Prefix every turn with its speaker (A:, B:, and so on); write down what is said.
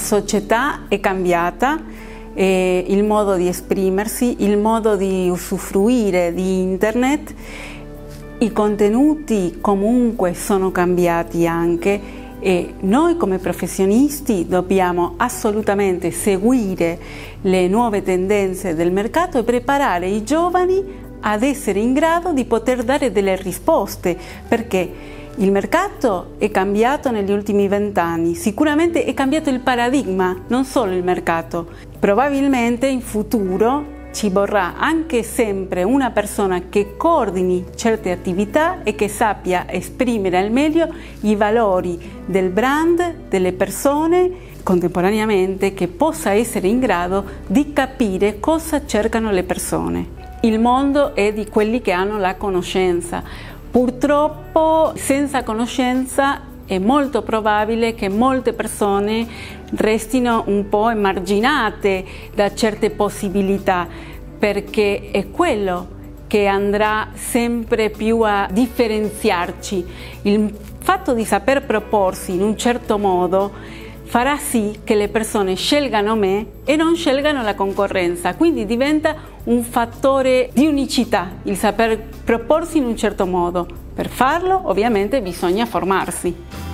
A: società è cambiata, il modo di esprimersi, il modo di usufruire di internet, i contenuti comunque sono cambiati anche e noi come professionisti dobbiamo assolutamente seguire le nuove tendenze del mercato e preparare i giovani ad essere in grado di poter dare delle risposte, perché il mercato è cambiato negli ultimi 20 anni, sicuramente è cambiato il paradigma, non solo il mercato. Probabilmente in futuro ci vorrà anche sempre una persona che coordini certe attività e che sappia esprimere al meglio i valori del brand, delle persone, contemporaneamente che possa essere in grado di capire cosa cercano le persone. Il mondo è di quelli che hanno la conoscenza. Purtroppo senza conoscenza è molto probabile che molte persone restino un po' emarginate da certe possibilità, perché è quello che andrà sempre più a differenziarci. Il fatto di saper proporsi in un certo modo farà sì che le persone scelgano me e non scelgano la concorrenza, quindi diventa un fattore di unicità il saper proporsi in un certo modo. Per farlo ovviamente bisogna formarsi.